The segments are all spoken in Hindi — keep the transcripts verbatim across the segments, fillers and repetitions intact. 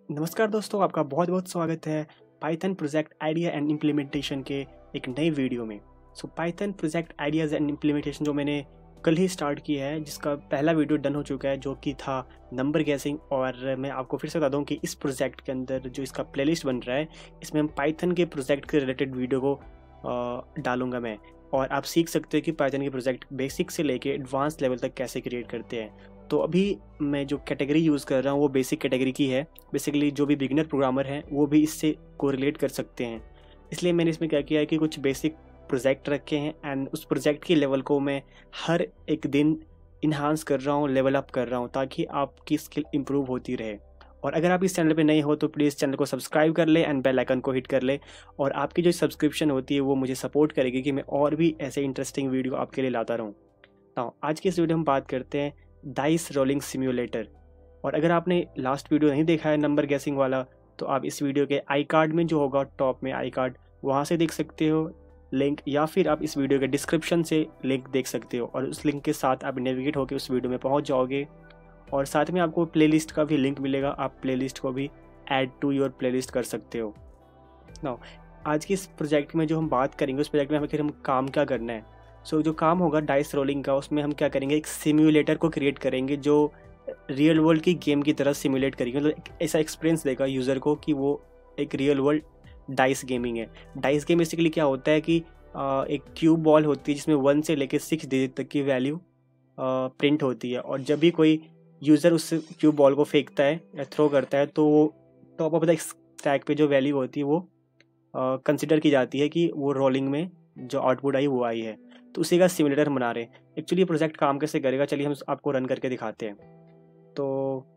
नमस्कार दोस्तों, आपका बहुत बहुत स्वागत है Python project idea and implementation के एक नए वीडियो में। So Python project ideas and implementation जो मैंने कल ही स्टार्ट किया है, जिसका पहला वीडियो डन हो चुका है, जो कि था नंबर गैसिंग। और मैं आपको फिर से बता दूं कि इस प्रोजेक्ट के अंदर जो इसका प्लेलिस्ट बन रहा है, इसमें हम पाइथन के प्रोजेक्ट के रिलेटेड वीडियो को डालूंगा मैं, और आप सीख सकते हो कि पाइथन के प्रोजेक्ट बेसिक से लेके एडवांस लेवल तक कैसे क्रिएट करते हैं। तो अभी मैं जो कैटेगरी यूज़ कर रहा हूँ वो बेसिक कैटेगरी की है। बेसिकली जो भी बिगिनर प्रोग्रामर हैं वो भी इससे कोरिलेट कर सकते हैं, इसलिए मैंने इसमें क्या किया है कि कुछ बेसिक प्रोजेक्ट रखे हैं, एंड उस प्रोजेक्ट के लेवल को मैं हर एक दिन इन्हांस कर रहा हूँ, लेवल अप कर रहा हूँ, ताकि आपकी स्किल इम्प्रूव होती रहे। और अगर आप इस चैनल पे नए हो तो प्लीज़ चैनल को सब्सक्राइब कर ले एंड बेल आइकन को हिट कर ले, और आपकी जो सब्सक्रिप्शन होती है वो मुझे सपोर्ट करेगी कि मैं और भी ऐसे इंटरेस्टिंग वीडियो आपके लिए लाता रहूँ। तो आज की इस वीडियो में बात करते हैं डाइस रोलिंग सिम्युलेटर। और अगर आपने लास्ट वीडियो नहीं देखा है नंबर गैसिंग वाला, तो आप इस वीडियो के आई कार्ड में जो होगा, टॉप में आई कार्ड, वहाँ से देख सकते हो लिंक, या फिर आप इस वीडियो के डिस्क्रिप्शन से लिंक देख सकते हो, और उस लिंक के साथ आप नेविगेट होकर उस वीडियो में पहुँच जाओगे। और साथ में आपको प्लेलिस्ट का भी लिंक मिलेगा, आप प्लेलिस्ट को भी ऐड टू योर प्लेलिस्ट कर सकते हो। नाउ आज की इस प्रोजेक्ट में जो हम बात करेंगे, उस प्रोजेक्ट में हमें हम काम क्या करना है। सो so, जो काम होगा डाइस रोलिंग का, उसमें हम क्या करेंगे, एक सिम्युलेटर को क्रिएट करेंगे जो रियल वर्ल्ड की गेम की तरह सिम्युलेट करेंगे, मतलब तो ऐसा एक्सपीरियंस देगा यूज़र को कि वो एक रियल वर्ल्ड डाइस गेमिंग है। डाइस गेम बेसिकली क्या होता है कि एक क्यूब बॉल होती है जिसमें वन से लेकर सिक्स डिजिट तक की वैल्यू प्रिंट होती है, और जब भी कोई यूज़र उस क्यूब बॉल को फेंकता है या थ्रो करता है, तो वो टॉप ऑफ द स्टैक पे जो वैल्यू होती है वो कंसिडर की जाती है कि वो रोलिंग में जो आउटपुट आई वो आई है। तो उसी का सिमुलेटर बना रहे हैं। एक्चुअली ये प्रोजेक्ट काम कैसे करेगा, चलिए हम आपको रन करके दिखाते हैं। तो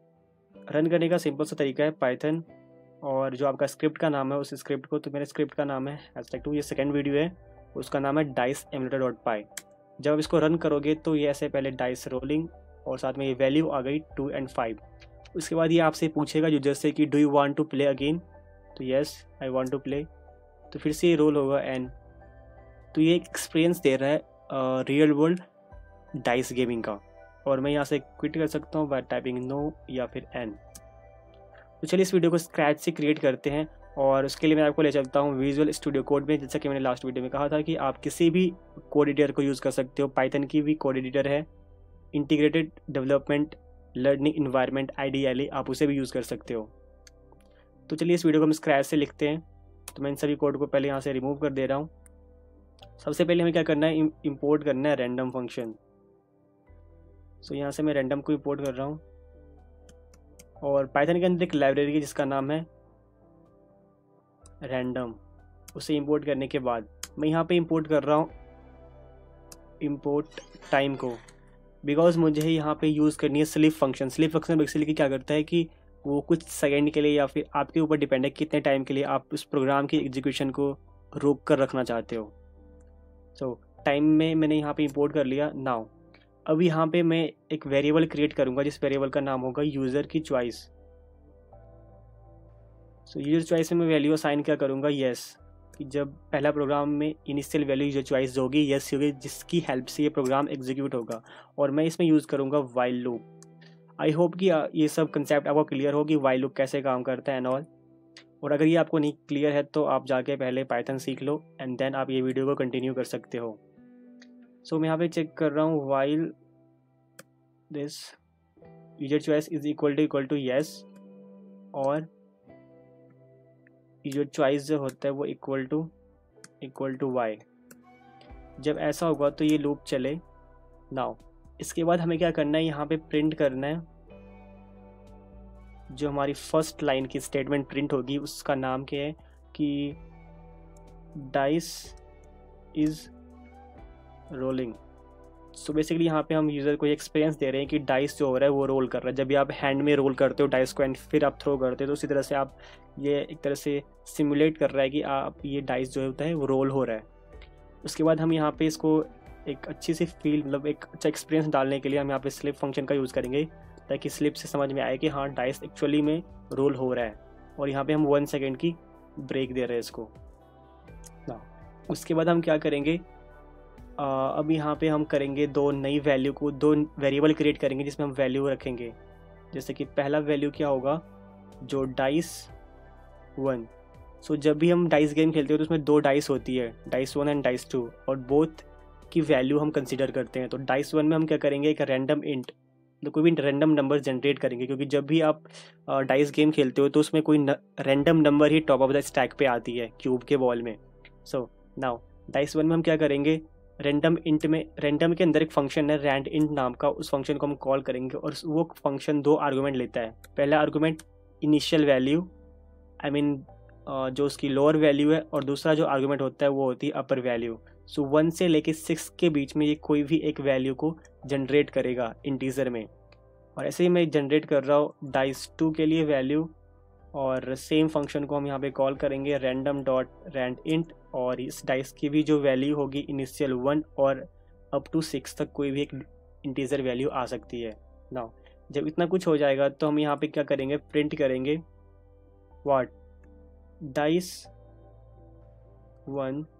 रन करने का सिंपल सा तरीका है पाइथन, और जो आपका स्क्रिप्ट का नाम है उस स्क्रिप्ट को, तो मेरे स्क्रिप्ट का नाम है हैशटैग टू, ये सेकंड वीडियो है, उसका नाम है डाइस एमुलेटर डॉट पाई। जब आप इसको रन करोगे तो ये ऐसे पहले डाइस रोलिंग, और साथ में ये वैल्यू आ गई टू एंड फाइव। उसके बाद ये आपसे पूछेगा यूजर से कि do you want to play again, तो yes I want to play, तो फिर से ये रोल होगा एन। तो ये एक एक्सपीरियंस दे रहा है रियल वर्ल्ड डाइस गेमिंग का, और मैं यहाँ से क्विट कर सकता हूँ बाय टाइपिंग नो या फिर एन। तो चलिए इस वीडियो को स्क्रैच से क्रिएट करते हैं, और उसके लिए मैं आपको ले चलता हूँ विजुअल स्टूडियो कोड में। जैसा कि मैंने लास्ट वीडियो में कहा था कि आप किसी भी कोड एडिटर को यूज़ कर सकते हो, पाइथन की भी कोड एडिटर है, integrated development learning environment I D L A, आप उसे भी यूज़ कर सकते हो। तो चलिए इस वीडियो को हम स्क्रैच से लिखते हैं। तो मैं इन सभी कोड को पहले यहाँ से रिमूव कर दे रहा हूँ। सबसे पहले हमें क्या करना है, इंपोर्ट करना है रैंडम फंक्शन। सो यहाँ से मैं रैंडम को इंपोर्ट कर रहा हूँ, और पाइथन के अंदर एक लाइब्रेरी है जिसका नाम है रैंडम। उसे इंपोर्ट करने के बाद मैं यहाँ पे इंपोर्ट कर रहा हूँ इंपोर्ट टाइम को, बिकॉज मुझे यहाँ पे यूज़ करनी है sleep function. Sleep function basically क्या करता है कि वो कुछ सेकेंड के लिए, या फिर आपके ऊपर डिपेंड है कितने टाइम के लिए आप उस प्रोग्राम की एग्जीक्यूशन को रोक कर रखना चाहते हो। सो so, टाइम में मैंने यहाँ पे इंपोर्ट कर लिया। नाउ अब यहाँ पे मैं एक वेरिएबल क्रिएट करूँगा जिस वेरिएबल का नाम होगा यूज़र की चॉइस। सो यूज़र चॉइस में मैं वैल्यू असाइन क्या करूँगा, येस, कि जब पहला प्रोग्राम में इनिशियल वैल्यू यूज़र चॉइस होगी, येस होगी, जिसकी हेल्प से ये प्रोग्राम एग्जीक्यूट होगा। और मैं इसमें यूज़ करूँगा वाइल लूप। आई होप कि ये सब कंसेप्ट आपको क्लियर हो कि वाइल लूप कैसे काम करता है एंड ऑल। और अगर ये आपको नहीं क्लियर है तो आप जाके पहले पाइथन सीख लो, एंड देन आप ये वीडियो को कंटिन्यू कर सकते हो। सो so, मैं यहाँ पे चेक कर रहा हूँ while this user choice is equal to equal to yes, और यूजर चॉइस जो होता है वो equal to equal to Y. जब ऐसा होगा तो ये लूप चले। नाउ इसके बाद हमें क्या करना है, यहाँ पे प्रिंट करना है जो हमारी फर्स्ट लाइन की स्टेटमेंट प्रिंट होगी, उसका नाम क्या है कि dice is rolling. So basically यहाँ पे हम यूज़र को एक्सपीरियंस दे रहे हैं कि डाइस जो हो रहा है वो रोल कर रहा है। जब भी आप हैंड में रोल करते हो डाइस को एंड फिर आप थ्रो करते हो, तो उसी तरह से आप ये एक तरह से सिमुलेट कर रहा है कि आप ये डाइस जो होता है वो रोल हो रहा है। उसके बाद हम यहाँ पे इसको एक अच्छी सी फील, मतलब एक अच्छा एक्सपीरियंस डालने के लिए हम यहाँ पे स्लिप फंक्शन का यूज़ करेंगे, ताकि स्लिप से समझ में आए कि हाँ डाइस एक्चुअली में रोल हो रहा है। और यहाँ पे हम वन सेकेंड की ब्रेक दे रहे हैं इसको ना। उसके बाद हम क्या करेंगे, आ, अब यहाँ पे हम करेंगे दो नई वैल्यू को, दो वेरिएबल क्रिएट करेंगे जिसमें हम वैल्यू रखेंगे। जैसे कि पहला वैल्यू क्या होगा, जो डाइस वन, सो जब भी हम डाइस गेम खेलते हो तो उसमें दो डाइस होती है, dice one and dice two, और बोथ की वैल्यू हम कंसिडर करते हैं। तो डाइस वन में हम क्या करेंगे, एक रैंडम इंट, तो कोई भी रैंडम नंबर जनरेट करेंगे, क्योंकि जब भी आप डाइस गेम खेलते हो तो उसमें कोई रैंडम नंबर ही टॉप ऑफ द स्टैक पे आती है क्यूब के बॉल में। सो नाउ डाइस वन में हम क्या करेंगे, रैंडम इंट में, रैंडम के अंदर एक फंक्शन है रैंड इंट नाम का, उस फंक्शन को हम कॉल करेंगे और वो फंक्शन दो आर्गूमेंट लेता है। पहला argument initial value, I mean जो उसकी लोअर वैल्यू है, और दूसरा जो आर्गूमेंट होता है वो होती है अपर वैल्यू। सो वन से लेके सिक्स के बीच में ये कोई भी एक वैल्यू को जनरेट करेगा इंटीजर में। और ऐसे ही मैं जनरेट कर रहा हूँ डाइस टू के लिए वैल्यू, और सेम फंक्शन को हम यहाँ पे कॉल करेंगे रैंडम डॉट रैंड इंट, और इस डाइस की भी जो वैल्यू होगी इनिशियल वन और अप टू सिक्स तक कोई भी एक इंटीजर वैल्यू आ सकती है। नाउ जब इतना कुछ हो जाएगा तो हम यहाँ पे क्या करेंगे, प्रिंट करेंगे what dice one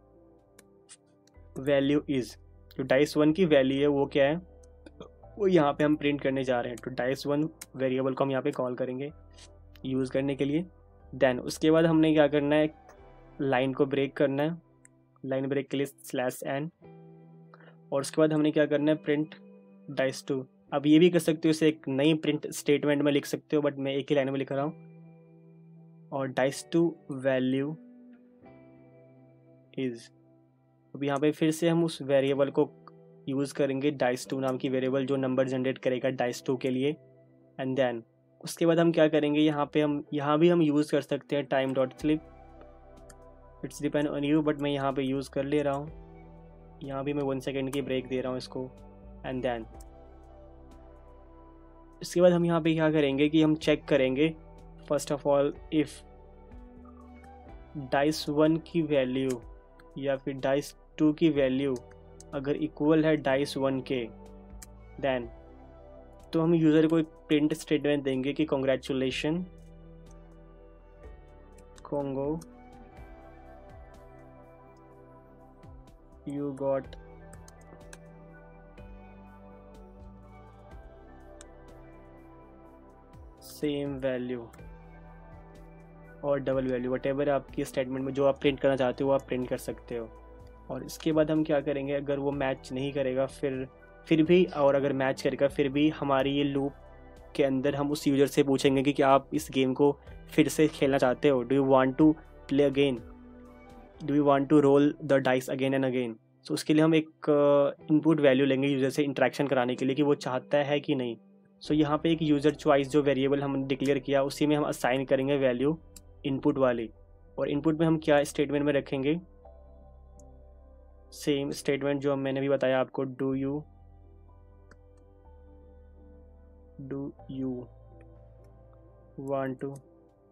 value is, जो डाइस वन की वैल्यू है वो क्या है, वो यहाँ पे हम प्रिंट करने जा रहे हैं। तो डाइस वन वेरिएबल को हम यहाँ पे कॉल करेंगे यूज़ करने के लिए। देन उसके बाद हमने क्या करना है, लाइन को ब्रेक करना है, लाइन ब्रेक के लिए स्लैश एन, और उसके बाद हमने क्या करना है, प्रिंट डाइस टू। अब ये भी कर सकते हो, इसे एक नई प्रिंट स्टेटमेंट में लिख सकते हो, बट मैं एक ही लाइन में लिख रहा हूँ, और डाइस टू वैल्यू इज। अब यहाँ पे फिर से हम उस वेरिएबल को यूज़ करेंगे, डाइस टू नाम की वेरिएबल जो नंबर जनरेट करेगा डाइस टू के लिए। एंड देन उसके बाद हम क्या करेंगे, यहाँ पे हम यहाँ भी हम यूज़ कर सकते हैं time dot sleep, it's depend on you, but मैं यहाँ पे यूज़ कर ले रहा हूँ। यहाँ भी मैं वन सेकेंड की ब्रेक दे रहा हूँ इसको। एंड देन इसके बाद हम यहाँ पे क्या करेंगे कि हम चेक करेंगे first of all if dice one की वैल्यू या फिर डाइस टू की वैल्यू अगर इक्वल है डाइस वन के, देन तो हम यूज़र को एक प्रिंट स्टेटमेंट देंगे कि congratulation congo you got same value और डबल वैल्यू, वट एवर आपकी स्टेटमेंट में जो आप प्रिंट करना चाहते हो वो आप प्रिंट कर सकते हो। और इसके बाद हम क्या करेंगे, अगर वो मैच नहीं करेगा फिर फिर भी और अगर मैच करेगा फिर भी हमारी ये लूप के अंदर हम उस यूज़र से पूछेंगे कि क्या आप इस गेम को फिर से खेलना चाहते हो, do you want to play again, do you want to roll the dice again and again. So उसके लिए हम एक इनपुट uh, वैल्यू लेंगे यूज़र से इंटरेक्शन कराने के लिए कि वो चाहता है कि नहीं। सो so, यहाँ पे एक यूज़र चॉइस जो वेरिएबल हमने डिक्लेयर किया उसी में हम असाइन करेंगे वैल्यू इनपुट वाली, और इनपुट में हम क्या स्टेटमेंट में रखेंगे, सेम स्टेटमेंट जो मैंने भी बताया आपको, do you do you want to,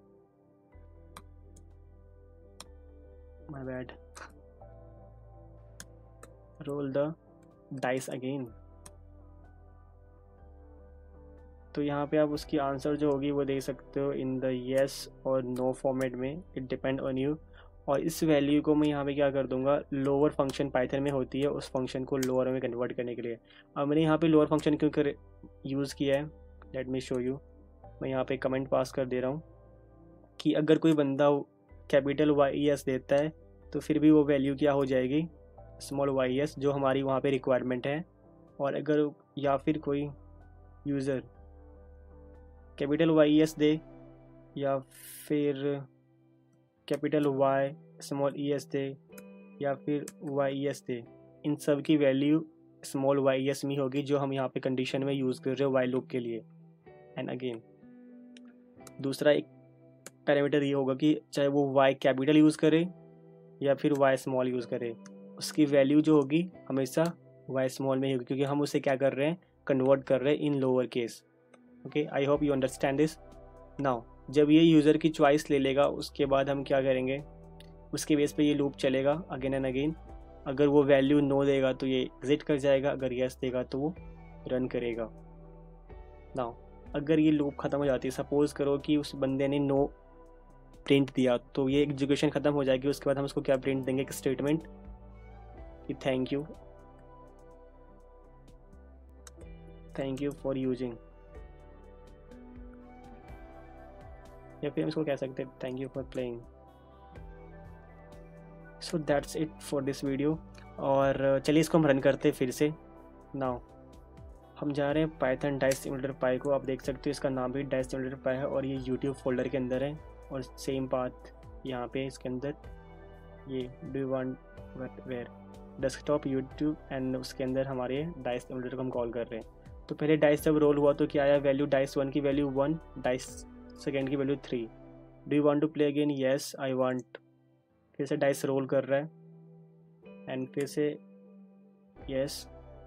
my bad, roll the dice again. तो यहाँ पे आप उसकी आंसर जो होगी वो दे सकते हो इन द येस और नो फॉर्मेट में, इट डिपेंड ऑन यू। और इस वैल्यू को मैं यहाँ पे क्या कर दूंगा, लोअर फंक्शन पाइथन में होती है उस फंक्शन को लोअर में कन्वर्ट करने के लिए। अब मैंने यहाँ पे लोअर फंक्शन क्यों कर यूज़ किया है, लेट मी शो यू। मैं यहाँ पे कमेंट पास कर दे रहा हूँ कि अगर कोई बंदा कैपिटल वाई एस देता है तो फिर भी वो वैल्यू क्या हो जाएगी, स्मॉल वाई एस, जो हमारी वहाँ पे रिक्वायरमेंट है। और अगर या फिर कोई यूज़र कैपिटल वाई एस दे या फिर capital Y small E S दे या फिर वाई एस दे, इन सब की वैल्यू स्मॉल वाई एस में होगी जो हम यहाँ पे कंडीशन में यूज़ कर रहे हो वाई लूप के लिए। एंड अगेन दूसरा एक पैरामीटर ये होगा कि चाहे वो वाई कैपिटल यूज़ करे या फिर वाई स्मॉल यूज़ करे, उसकी वैल्यू जो होगी हमेशा वाई स्मॉल में ही होगी, क्योंकि हम उसे क्या कर रहे हैं, कन्वर्ट कर रहे हैं in lower case. Okay, I hope you understand this. Now जब ये यूज़र की चॉइस ले लेगा उसके बाद हम क्या करेंगे, उसके बेस पे ये लूप चलेगा अगेन एंड अगेन। अगर वो वैल्यू नो देगा तो ये एग्जिट कर जाएगा, अगर यस देगा तो वो रन करेगा। नाउ अगर ये लूप ख़त्म हो जाती है, सपोज़ करो कि उस बंदे ने नो प्रिंट दिया, तो ये एग्जीक्यूशन ख़त्म हो जाएगी। उसके बाद हम उसको क्या प्रिंट देंगे, एक स्टेटमेंट कि thank you thank you for using या फिर हम इसको कह सकते हैं thank you for playing. So that's it for this video. और चलिए इसको हम रन करते हैं फिर से। नाउ हम जा रहे हैं पाइथन डाइस सिमुलेटर पाई को, आप देख सकते हो इसका नाम भी डाइस सिमुलेटर पाई है और ये यूट्यूब फोल्डर के अंदर है और सेम पाथ यहाँ पे इसके अंदर ये do you want where desktop YouTube and उसके अंदर हमारे डाइस सिमुलेटर को हम कॉल कर रहे हैं। तो पहले डाइस जब रोल हुआ तो क्या आया, वैल्यू डाइस वन की वैल्यू वन, डाइस सेकेंड की value three. Do you want to play again, yes I want. फिर से डाइस रोल कर रहा है एंड फिर से yes,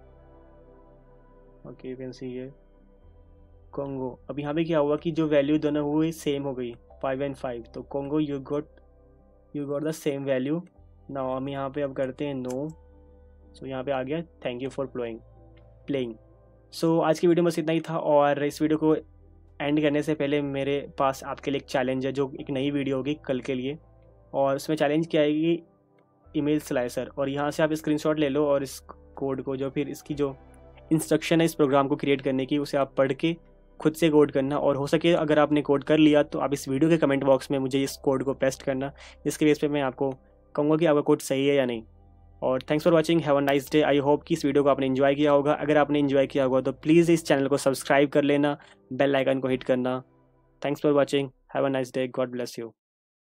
okay you can see ये कोंगो। अब यहाँ पे क्या हुआ कि जो वैल्यू दोनों हुई सेम हो गई, फाइव एंड फाइव, तो congo you got you got the same value. Now हम यहाँ पे अब करते हैं नो। सो यहाँ पे आ गया thank you for playing playing so आज की वीडियो में बस इतना ही था। और इस वीडियो को एंड करने से पहले मेरे पास आपके लिए एक चैलेंज है, जो एक नई वीडियो होगी कल के लिए। और उसमें चैलेंज क्या आएगी, ईमेल स्लाइसर। और यहाँ से आप स्क्रीनशॉट ले लो और इस कोड को, जो फिर इसकी जो इंस्ट्रक्शन है इस प्रोग्राम को क्रिएट करने की, उसे आप पढ़ के खुद से कोड करना। और हो सके अगर आपने कोड कर लिया तो आप इस वीडियो के कमेंट बॉक्स में मुझे इस कोड को पेस्ट करना, इसके बेस पे मैं आपको कहूँगा कि आपका कोड सही है या नहीं। और thanks for watching, have a nice day. I hope कि इस वीडियो को आपने एंजॉय किया होगा। अगर आपने एंजॉय किया होगा तो प्लीज़ इस चैनल को सब्सक्राइब कर लेना, बेल आइकन को हिट करना। Thanks for watching, have a nice day, God bless you.